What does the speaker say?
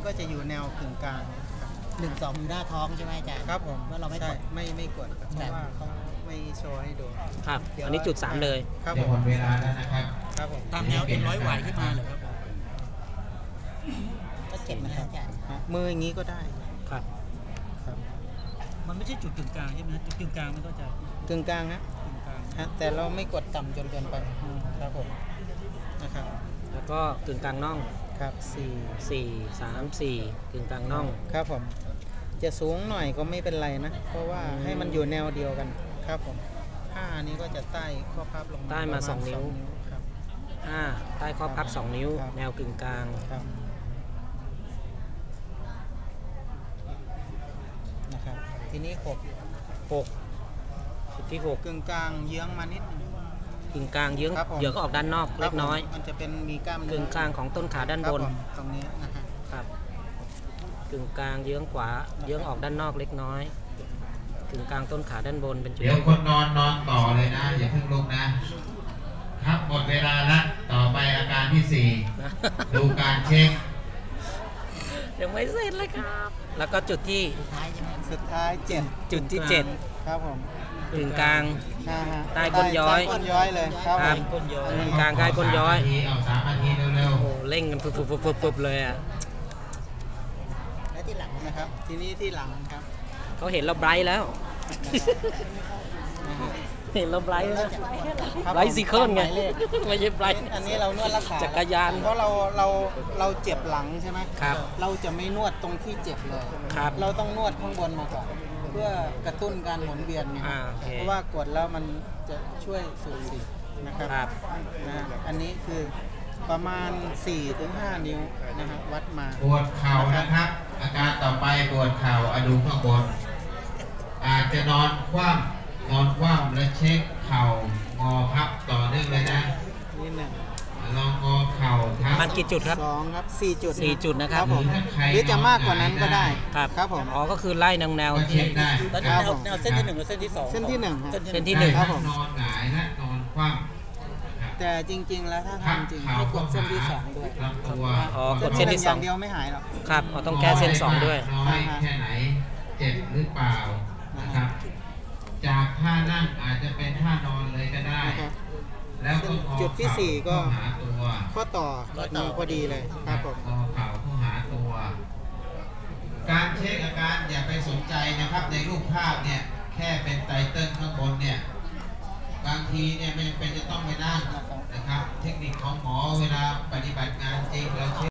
ก็จะอยู่แนวกึ่งกลาง 1-2อยู่หน้าท้องใช่ไหมอาจารย์ครับผมว่าเราไม่กดไม่กดเพราะว่าเขาไม่โชว์ให้ดูครับอันนี้จุด3เลยครับผมเวลาแล้วนะครับครับผมตามแนว100 วัยขึ้นมาเหรอครับก็เจ็บนะอาจารย์มืออย่างนี้ก็ได้ครับมันไม่ใช่จุดกึ่งกลางใช่ไหมจุดกึ่งกลางมันก็จะกึ่งกลางนะแต่เราไม่กดต่ำจนเกินไปครับผมนะครับแล้วก็กึ่งกลางน่องครับ 4 3 4กึ่งกลางน่องครับผมจะสูงหน่อยก็ไม่เป็นไรนะเพราะว่าให้มันอยู่แนวเดียวกันครับผม5นี้ก็จะใต้ข้อพับลงมาใต้มา2 นิ้วครับ 5ใต้ข้อพับ2 นิ้วแนวกึ่งกลางครับนะครับทีนี้6 จุดที่6 กึ่งกลางเยื้องมานิดนึงกึ่งกลางเยื้องออกด้านนอกเล็กน้อยมันจะเป็นมีกล้ามกึ่งกลางของต้นขาด้านบนตรงนี้นะครับกึ่งกลางเยื้องขวาเยื้องออกด้านนอกเล็กน้อยกึ่งกลางต้นขาด้านบนเป็นจุดเดี๋ยวคนนอนต่อเลยนะอย่าเพิ่งลุกนะครับหมดเวลาละต่อไปอาการที่4ดูการเช็คยังไม่เสร็จเลยครับแล้วก็จุดที่สุดท้าย7 จุดที่7 ครับผมกึ่งกลางใต้ก้นย้อยเลยครับกึ่งกลางใต้ก้นย้อยเอา3 นาทีเร็วโอ้เร่งกันปุ๊บเลยอ่ะและที่หลังนะครับทีนี้ที่หลังครับเขาเห็นเราไบรท์แล้วเห็นเราไบรท์แล้วไบรท์ซีเคิลไงไม่ใช่ไบรท์อันนี้เรานวดรักษาจักรยานเพราะเราเจ็บหลังใช่ไหมครับเราจะไม่นวดตรงที่เจ็บเลยครับเราต้องนวดข้างบนมาก่อนเพื่อกระตุ้นการหมุนเวียนไงเพราะว่ากดแล้วมันจะช่วยสูบฉีดนะครับอันนี้คือประมาณ 4-5 นิ้วนะครับวัดมาปวดเข่านะครับอาการต่อไปปวดเข่าดูข้างบนอาจจะนอนคว่ำและเช็คเข่างอพับต่อเนื่องเลยนะนี่หนึ่งลองงอเข่าทั้งมันกี่จุดครับ 2ครับ4 จุดนะครับผมหรือจะมากกว่านั้นก็ได้ครับผมอ๋อก็คือไล่แนวเช็คได้แนวเส้นที่1กับเส้นที่2 เส้นที่ 1 ครับผมนอนหงายและนอนคว่ำแต่จริงๆแล้วถ้าทำจริงให้กดเส้นที่2ด้วยกดเส้นที่ 2เดียวไม่หายหรอกครับต้องแก้เส้น2ด้วยน้อยแค่ไหนเจ็บหรือเปล่านะครับจากท่านั่งอาจจะเป็นท่านอนเลยก็ได้แล้วจุดที่4ก็ข้อต่อพอดีเลยครับผมเข่าเข้าหาตัวการเช็คอาการอย่าไปสนใจนะครับในรูปภาพเนี่ยแค่เป็นไตเติ้ลข้างบนเนี่ยบางทีเนี่ยไม่จำเป็นจะต้องไปนั่งนะครับเทคนิคของหมอเวลาปฏิบัติงานจริงเรา